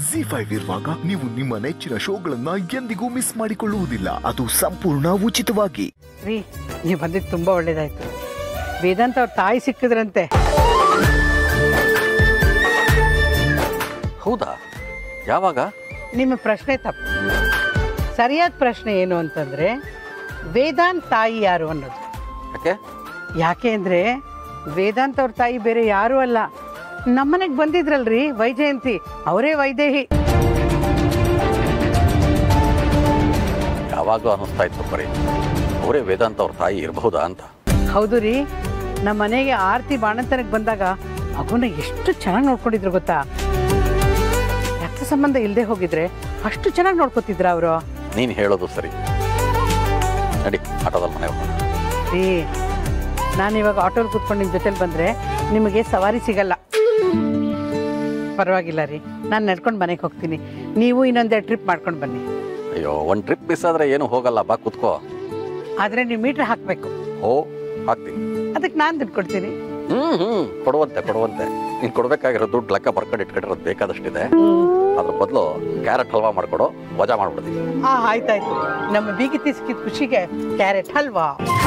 ZEE5 ಇರುವಾಗ ನೀವು ನಿಮ್ಮ ನೆಚ್ಚಿನ ಶೋಗಳನ್ನ ಎಂದಿಗೂ ಮಿಸ್ ಮಾಡಿಕೊಳ್ಳುವುದಿಲ್ಲ. ಅದು ಸಂಪೂರ್ಣ ಉಚಿತವಾಗಿ. ರೀ, ನೀವು ಬಂದಿದ್ದು ತುಂಬಾ ಒಳ್ಳೇದಾಯ್ತು. ವೇದಾಂತ ಅವ್ರ ತಾಯಿ ಸಿಕ್ಕಿದ್ರಂತೆ. ಹೌದಾ? ಯಾವಾಗ? ನಿಮ್ಮ ಪ್ರಶ್ನೆ ತಪ್ಪು. ಸರಿಯಾದ ಪ್ರಶ್ನೆ ಏನು ಅಂತಂದ್ರೆ ವೇದಾಂತ್ ತಾಯಿ ಯಾರು ಅನ್ನೋದು. ಯಾಕೆ ಅಂದ್ರೆ ವೇದಾಂತ್ ಅವ್ರ ತಾಯಿ ಬೇರೆ ಯಾರು ಅಲ್ಲ, ನಮ್ಮನೆಗೆ ಬಂದಿದ್ರಲ್ರಿ ವೈಜಯಂತಿ, ಅವರೇ ವೈದೇಹಿ. ಯಾವಾಗಲೂ ಅನ್ನಿಸ್ತಾ ಇತ್ತು ಬರೀ ಅವರೇ ವೇದಾಂತ ಅವ್ರ ತಾಯಿ ಇರಬಹುದಾ ಅಂತ. ಹೌದು ರೀ, ನಮ್ಮ ಮನೆಗೆ ಆರತಿ ಬಾಣಂತನಕ್ಕೆ ಬಂದಾಗ ಮಗುನ ಎಷ್ಟು ಚೆನ್ನಾಗಿ ನೋಡ್ಕೊಂಡಿದ್ರು ಗೊತ್ತಾ. ರಕ್ತ ಸಂಬಂಧ ಇಲ್ಲದೆ ಹೋಗಿದ್ರೆ ಅಷ್ಟು ಚೆನ್ನಾಗಿ ನೋಡ್ಕೊತಿದ್ರ ಅವರು. ನೀನು ಹೇಳೋದು ಸರಿ. ನಡಿ, ಆಟೋದಲ್ಲಿ ಮನೆ ಹೋಗೋಣ. ರೀ, ನಾನು ಇವಾಗ ಆಟೋಲ್ಲಿ ಕೂತ್ಕೊಂಡು ನಿಮ್ಮ ಜೊತೆಲಿ ಬಂದರೆ ನಿಮಗೆ ಸವಾರಿ ಸಿಗಲ್ಲ. ಪರವಾಗಿಲ್ಲ ರೀ, ನಾನು ನಡ್ಕೊಂಡು ಮನೆಗೆ ಹೋಗ್ತೀನಿ, ನೀವು ಇನ್ನೊಂದೆರಡು ಟ್ರಿಪ್ ಮಾಡ್ಕೊಂಡು ಬನ್ನಿ. ಅಯ್ಯೋ, ಒಂದು ಟ್ರಿಪ್ ಮಿಸ್ ಆದರೆ ಏನು ಹೋಗಲ್ಲ, ಬಾ ಕೂತ್ಕೋ. ಆದರೆ ನೀವು ಮೀಟ್ರ್ ಹಾಕಬೇಕು. ಓ, ಹಾಕ್ತೀನಿ. ಅದಕ್ಕೆ ನಾನು ದುಡ್ಡು ಕೊಡ್ತೀನಿ. ಕೊಡುವಂತೆ ನೀನು ಕೊಡ್ಬೇಕಾಗಿರೋ ದುಡ್ಡು ಲೆಕ್ಕ ಬರ್ಕೊಂಡು ಇಟ್ಕೊಂಡಿರೋದು ಬೇಕಾದಷ್ಟಿದೆ. ಅದ್ರ ಬದಲು ಕ್ಯಾರೆಟ್ ಹಲ್ವಾ ಮಾಡ್ಕೊಡು, ವಜಾ ಮಾಡ್ಬಿಡ್ತೀನಿ. ಆಯ್ತಾಯ್ತು. ನಮ್ಮ ಬೀಗಿತಿ ಸಿಕ್ಕಿದ ಖುಷಿಗೆ ಕ್ಯಾರೆಟ್ ಹಲ್ವಾ.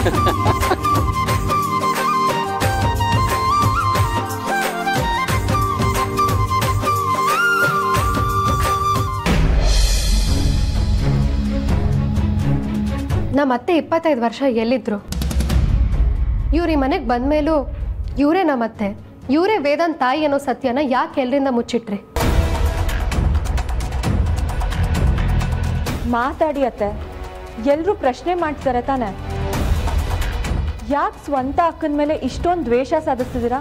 ನಮ್ಮ ಅತ್ತೆ 25 ವರ್ಷ ಎಲ್ಲಿದ್ರು? ಇವ್ರು ಈ ಮನೆಗೆ ಬಂದ ಮೇಲೂ ಇವರೇ ನಮ್ಮತ್ತೆ, ಇವರೇ ವೇದಾಂತ್ ತಾಯಿ ಅನ್ನೋ ಸತ್ಯನ ಯಾಕೆ ಎಲ್ರಿಂದ ಮುಚ್ಚಿಟ್ರಿ? ಮಾತಾಡಿ ಅತ್ತೆ, ಎಲ್ಲರೂ ಪ್ರಶ್ನೆ ಮಾಡ್ತಾರೆ ತಾನೆ. ಯಾಕೆ ಸ್ವಂತ ಅಕ್ಕನ ಮೇಲೆ ಇಷ್ಟೊಂದು ದ್ವೇಷ ಸಾಧಿಸ್ತಿದ್ದೀರಾ?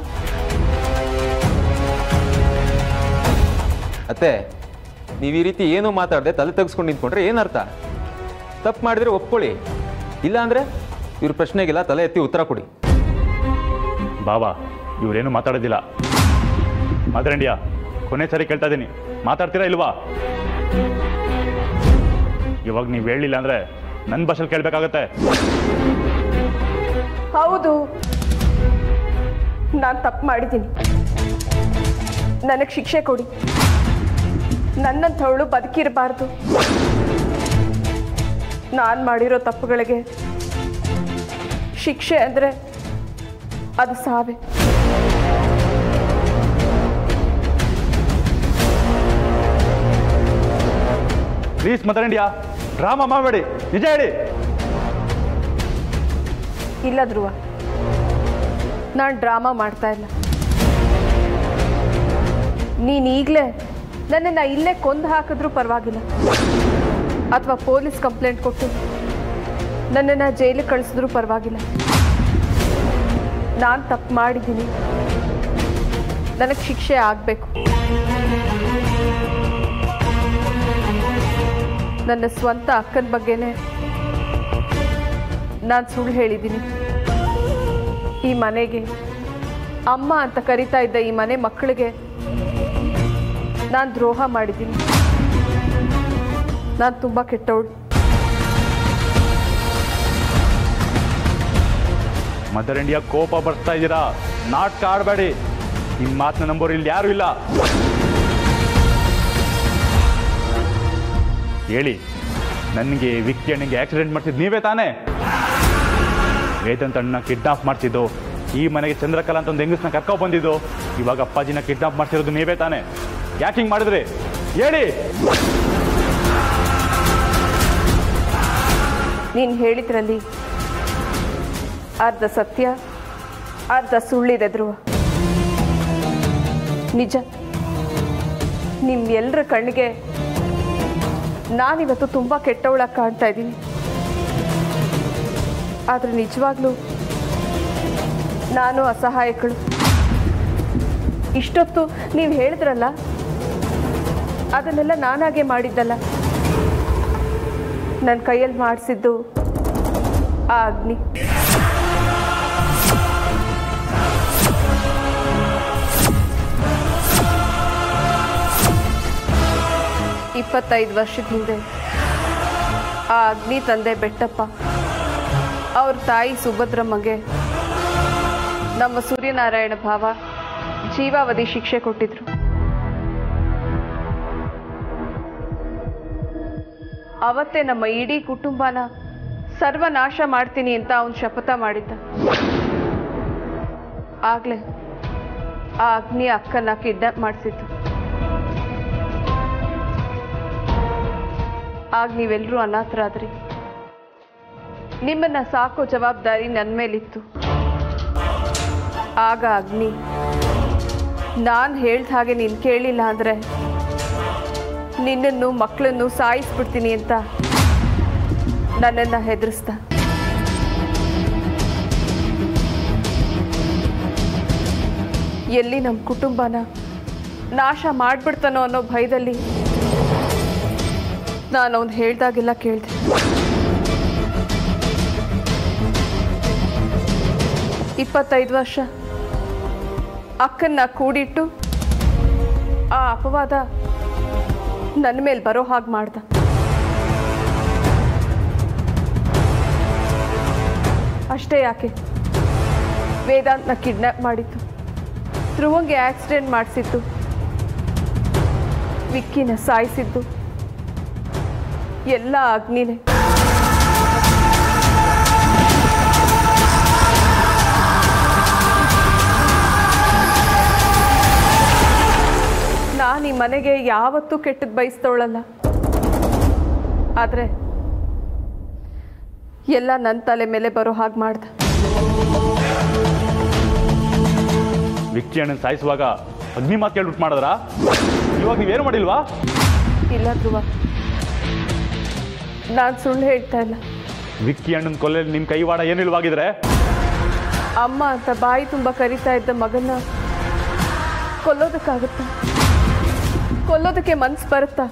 ಅತ್ತೆ, ನೀವು ಈ ರೀತಿ ಏನೂ ಮಾತಾಡದೆ ತಲೆ ತೆಗೆಸ್ಕೊಂಡು ನಿಂತ್ಕೊಂಡ್ರೆ ಏನರ್ಥ? ತಪ್ಪು ಮಾಡಿದ್ರೆ ಒಪ್ಕೊಳ್ಳಿ, ಇಲ್ಲ ಅಂದರೆ ಇವ್ರ ಪ್ರಶ್ನೆಗೆಲ್ಲ ತಲೆ ಎತ್ತಿ ಉತ್ತರ ಕೊಡಿ. ಬಾಬಾ, ಇವರೇನು ಮಾತಾಡೋದಿಲ್ಲ. ಮಾತಾಡಂಡಿಯಾ, ಕೊನೆ ಸರಿ ಕೇಳ್ತಾ ಇದ್ದೀನಿ, ಮಾತಾಡ್ತೀರಾ ಇಲ್ವಾ? ಇವಾಗ ನೀವು ಹೇಳಿಲ್ಲ ಅಂದರೆ ನನ್ನ ಭಾಷೆಲಿ ಕೇಳಬೇಕಾಗತ್ತೆ. ಹೌದು, ನಾನು ತಪ್ಪು ಮಾಡಿದ್ದೀನಿ, ನನಗೆ ಶಿಕ್ಷೆ ಕೊಡಿ. ನನ್ನಂಥವಳು ಬದುಕಿರಬಾರ್ದು. ನಾನು ಮಾಡಿರೋ ತಪ್ಪುಗಳಿಗೆ ಶಿಕ್ಷೆ ಅಂದರೆ ಅದು ಸಾವೇ. ಪ್ಲೀಸ್ ಮಾತಾಡಂಡಿಯಾ, ಡ್ರಾಮಾ ಮಾಡಬೇಡಿ, ನಿಜ ಹೇಳಿ. ಇಲ್ಲ ಧ್ರುವ, ನಾನು ಡ್ರಾಮಾ ಮಾಡ್ತಾ ಇಲ್ಲ. ನೀನು ಈಗಲೇ ನನ್ನನ್ನು ಇಲ್ಲೇ ಕೊಂದು ಹಾಕಿದ್ರೂ ಪರವಾಗಿಲ್ಲ, ಅಥವಾ ಪೊಲೀಸ್ ಕಂಪ್ಲೇಂಟ್ ಕೊಟ್ಟು ನನ್ನನ್ನು ಜೈಲಿಗೆ ಕಳಿಸಿದ್ರೂ ಪರವಾಗಿಲ್ಲ. ನಾನು ತಪ್ಪು ಮಾಡಿದ್ದೀನಿ, ನನಗೆ ಶಿಕ್ಷೆ ಆಗಬೇಕು. ನನ್ನ ಸ್ವಂತ ಅಕ್ಕನ ಬಗ್ಗೆನೇ ನಾನು ಸುಳ್ಳು ಹೇಳಿದ್ದೀನಿ. ಈ ಮನೆಗೆ ಅಮ್ಮ ಅಂತ ಕರಿತಾ ಇದ್ದ ಈ ಮನೆ ಮಕ್ಕಳಿಗೆ ನಾನು ದ್ರೋಹ ಮಾಡಿದ್ದೀನಿ. ನಾನು ತುಂಬ ಕೆಟ್ಟವಳು. ಮದರ್ ಇಂಡಿಯಾ, ಕೋಪ ಬರ್ತಾ ಇದ್ದೀರಾ, ನಾಟಕ ಆಡಬೇಡಿ. ನಿಮ್ಮ ಮಾತನ್ನ ನಂಬೋರು ಇಲ್ಲಿ ಯಾರು ಇಲ್ಲ. ಹೇಳಿ, ನನಗೆ ವಿಕ್ಕಿ ಅಣ್ಣಗೆ ಆಕ್ಸಿಡೆಂಟ್ ಮಾಡ್ತಿದ್ದು ನೀವೇ ತಾನೇ? ವೇದಾಂತ್ ಅಣ್ಣ ಕಿಡ್ನಾಪ್ ಮಾಡ್ತಿದ್ದು, ಈ ಮನೆಗೆ ಚಂದ್ರಕಲಾ ಅಂತ ಒಂದು ಹೆಂಗಸನ್ನ ಕರ್ಕೊ ಬಂದಿದ್ದು, ಇವಾಗ ಅಪ್ಪಾಜಿನ ಕಿಡ್ನಾಪ್ ಮಾಡ್ತಿರೋದು ನೀವೇ ತಾನೇ? ಯಾಕೆ ಹಿಂಗೆ ಮಾಡಿದ್ರಿ ಹೇಳಿ? ನೀನು ಹೇಳಿದ್ರಲ್ಲಿ ಅರ್ಧ ಸತ್ಯ ಅರ್ಧ ಸುಳ್ಳಿದೆ ಧ್ರುವ. ನಿಜ, ನಿಮ್ಮೆಲ್ಲರ ಕಣ್ಣಿಗೆ ನಾನಿವತ್ತು ತುಂಬ ಕೆಟ್ಟವಳಾಗಿ ಕಾಣ್ತಾ ಇದ್ದೀನಿ. ಆದರೆ ನಿಜವಾಗ್ಲೂ ನಾನು ಅಸಹಾಯಕಳು. ಇಷ್ಟೊತ್ತು ನೀವು ಹೇಳಿದ್ರಲ್ಲ, ಅದನ್ನೆಲ್ಲ ನಾನಾಗೆ ಮಾಡಿದ್ದಲ್ಲ. ನನ್ನ ಕೈಯಲ್ಲಿ ಮಾಡಿಸಿದ್ದು ಆ ಅಗ್ನಿ. ಇಪ್ಪತ್ತೈದು ವರ್ಷದ ಹಿಂದೆ ಆ ಅಗ್ನಿ ತಂದೆ ಬೆಟ್ಟಪ್ಪ ಅವ್ರ ತಾಯಿ ಸುಭದ್ರಮ್ಮಗೆ ನಮ್ಮ ಸೂರ್ಯನಾರಾಯಣ ಭಾವ ಜೀವಾವಧಿ ಶಿಕ್ಷೆ ಕೊಟ್ಟಿದ್ರು. ಅವತ್ತೇ ನಮ್ಮ ಇಡೀ ಕುಟುಂಬನ ಸರ್ವನಾಶ ಮಾಡ್ತೀನಿ ಅಂತ ಅವನು ಶಪಥ ಮಾಡಿದ್ದ. ಆಗ್ಲೇ ಆ ಅಗ್ನಿ ಅಕ್ಕನ ಕಿಡ್ನಾಪ್ ಮಾಡಿಸಿದ್ದು. ಆಗ ನೀವೆಲ್ಲರೂ ಅನಾಥರಾದ್ರಿ. ನಿಮ್ಮನ್ನ ಸಾಕೋ ಜವಾಬ್ದಾರಿ ನನ್ನ ಮೇಲಿತ್ತು. ಆಗ ಅಗ್ನಿ ನಾನು ಹೇಳ್ದ ಹಾಗೆ ನೀನು ಕೇಳಿಲ್ಲ ಅಂದರೆ ನಿನ್ನನ್ನು ಮಕ್ಕಳನ್ನು ಸಾಯಿಸ್ಬಿಡ್ತೀನಿ ಅಂತ ನನ್ನನ್ನು ಹೆದರಿಸ್ದ. ಎಲ್ಲಿ ನಮ್ಮ ಕುಟುಂಬನ ನಾಶ ಮಾಡಿಬಿಡ್ತಾನೋ ಅನ್ನೋ ಭಯದಲ್ಲಿ ನಾನು ಅವ್ನು ಹೇಳ್ದಾಗೆಲ್ಲ ಕೇಳಿದೆ. ಇಪ್ಪತ್ತೈದು ವರ್ಷ ಅಕ್ಕನ್ನ ಕೂಡಿಟ್ಟು ಆ ಅಪವಾದ ನನ್ನ ಮೇಲೆ ಬರೋ ಹಾಗೆ ಮಾಡ್ದ. ಅಷ್ಟೇ ಯಾಕೆ, ವೇದಾಂತ್ನ ಕಿಡ್ನಾಪ್ ಮಾಡಿತ್ತು, ಧ್ರುವಂಗೆ ಆಕ್ಸಿಡೆಂಟ್ ಮಾಡಿಸಿದ್ದು, ವಿಕ್ಕಿನ ಸಾಯಿಸಿದ್ದು ಎಲ್ಲ ಅಗ್ನಿನೇ. ನಾನು ಈ ಮನೆಗೆ ಯಾವತ್ತೂ ಕೆಟ್ಟದ್ದು ಬಯಸ್ತವಳಲ್ಲ. ಆದರೆ ಎಲ್ಲ ನನ್ನ ತಲೆ ಮೇಲೆ ಬರೋ ಹಾಗೆ ಮಾಡ್ದ. ವಿಕ್ಕಿ ಅಣ್ಣನ ಸಾಯಿಸುವಾಗ ಅಗ್ನಿ ಮಾತು ಕೇಳ್ಬಿಟ್ಟು ಮಾಡಿದ್ರ? ಇವಾಗ ನೀವೇನು ಮಾಡಿಲ್ವಾ? ಇಲ್ಲ ಧ್ರುವ, ನಾನು ಸುಳ್ಳು ಹೇಳ್ತಾ ಇಲ್ಲ. ವಿಕ್ಕಿ ಅಣ್ಣನ ಕೊಲ್ಲೆಯಲ್ಲಿ ನಿಮ್ಮ ಕೈವಾಡ ಏನಿಲ್ವಾಗಿದ್ರೆ? ಅಮ್ಮ ಅಂತ ಬಾಯಿ ತುಂಬ ಕರಿತಾ ಇದ್ದ ಮಗನ್ನ ಕೊಲ್ಲೋದಕ್ಕಾಗುತ್ತಾ? ಕೊಲ್ಲೋದಕ್ಕೆ ಮನ್ಸು ಬರುತ್ತಾ?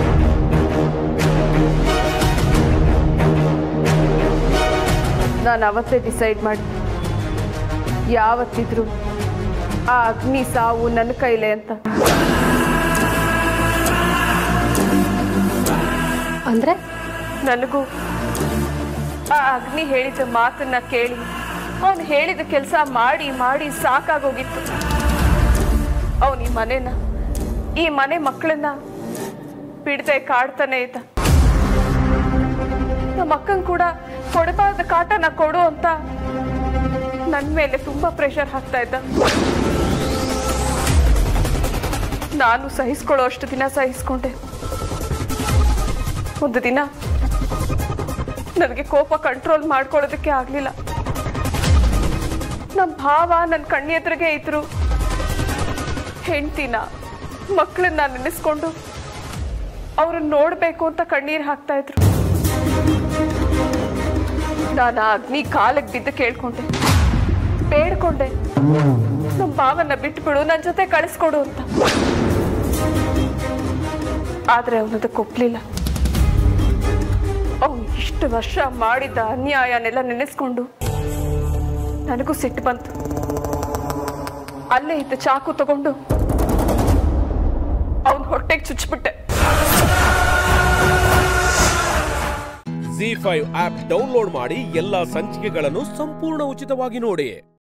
ನಾನು ಅವತ್ತೇ ಡಿಸೈಡ್ ಮಾಡಿ, ಯಾವತ್ತಿದ್ರು ಆ ಅಗ್ನಿ ಸಾವು ನನ್ನ ಕೈಲೇ ಅಂತ. ಅಂದ್ರೆ ನನಗೂ ಆ ಅಗ್ನಿ ಹೇಳಿದ ಮಾತನ್ನ ಕೇಳಿ ಅವನು ಹೇಳಿದ ಕೆಲಸ ಮಾಡಿ ಮಾಡಿ ಸಾಕಾಗೋಗಿತ್ತು. ಅವನು ಈ ಮನೆ ಮಕ್ಕಳನ್ನ ಬಿಡದೆ ಕಾಡ್ತಾನೆ ಇದ್ದ. ನಮ್ಮ ಅಕ್ಕನ್ ಕೂಡ ಕೊಡಬಾರ್ದ ಕಾಟನ ಕೊಡು ಅಂತ ನನ್ನ ಮೇಲೆ ತುಂಬಾ ಪ್ರೆಷರ್ ಹಾಕ್ತಾ ಇದ್ದ. ನಾನು ಸಹಿಸ್ಕೊಳ್ಳೋ ಅಷ್ಟು ದಿನ ಸಹಿಸ್ಕೊಂಡೆ. ಒಂದು ದಿನ ನನಗೆ ಕೋಪ ಕಂಟ್ರೋಲ್ ಮಾಡ್ಕೊಳ್ಳೋದಕ್ಕೆ ಆಗ್ಲಿಲ್ಲ. ನಮ್ಮ ಭಾವ ನನ್ನ ಕಣ್ಣೆದುರಿಗೆ ಇದ್ರು. ಹೆಂಡ್ತಿನ ಮಕ್ಕಳನ್ನ ನೆನೆಸ್ಕೊಂಡು ಅವ್ರನ್ನ ನೋಡ್ಬೇಕು ಅಂತ ಕಣ್ಣೀರು ಹಾಕ್ತಾ ಇದ್ರು. ನಾನು ಆ ಅಗ್ನಿ ಕಾಲಿಗೆ ಬಿದ್ದು ಕೇಳ್ಕೊಂಡೆ, ಬೇಡ್ಕೊಂಡೆ, ನಮ್ಮ ಭಾವನ ಬಿಟ್ಬಿಡು, ನನ್ನ ಜೊತೆ ಕಳಿಸ್ಕೊಡು ಅಂತ. ಆದ್ರೆ ಅವನದಕ್ಕೆ ಒಪ್ಲಿಲ್ಲ. ಅವನು ಇಷ್ಟು ವರ್ಷ ಮಾಡಿದ ಅನ್ಯಾಯನೆಲ್ಲ ನೆನೆಸ್ಕೊಂಡು ನನಗೂ ಸಿಟ್ಟು ಬಂತು. ಅಲ್ಲೇ ಇದ್ದ ಚಾಕು ತಗೊಂಡು ಅವನ ಹೊಟ್ಟೆಗೆ ಚುಚ್ಚಿಬಿಟ್ಟೆ. ZEE5 ಆಪ್ ಡೌನ್ಲೋಡ್ ಮಾಡಿ ಎಲ್ಲಾ ಸಂಚಿಕೆಗಳನ್ನು ಸಂಪೂರ್ಣ ಉಚಿತವಾಗಿ ನೋಡಿ.